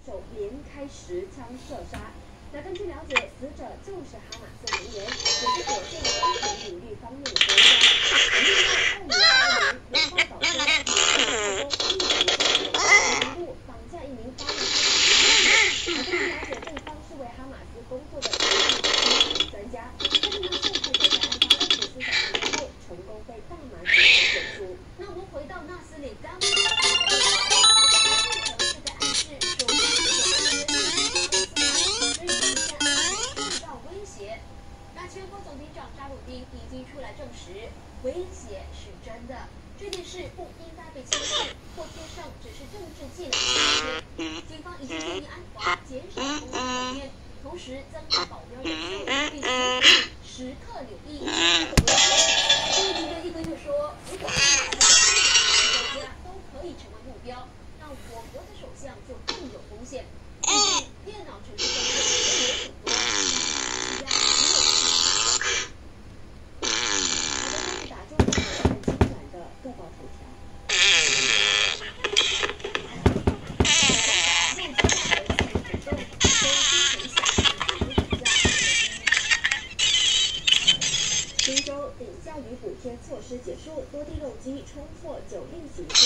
手连开10枪射杀。那根据了解，死者就是哈马斯成员，也是火箭工程领域方面的专家。另外，2020年有报道说，美国中一名路绑架一名巴勒斯坦人。根据了解，对方是为哈马斯工作的专家。但是呢，受害者在案发24小时之后，成功被大马警方救出。那我们回到纳斯里刚。全国总警长扎鲁丁已经出来证实，威胁是真的，这件事不应该被轻视或贴上只是政治伎俩的标签。警方已经建议安华减少公开露面，同时增加保镖人数，并且时刻留意这个威胁。这位警员一个就说，如果国家都可以成为目标，那我国的首相就更有风险。毕竟电脑程序中也有很多各报头条。新州顶下雨补贴措施结束，多地漏积冲破9例刑事。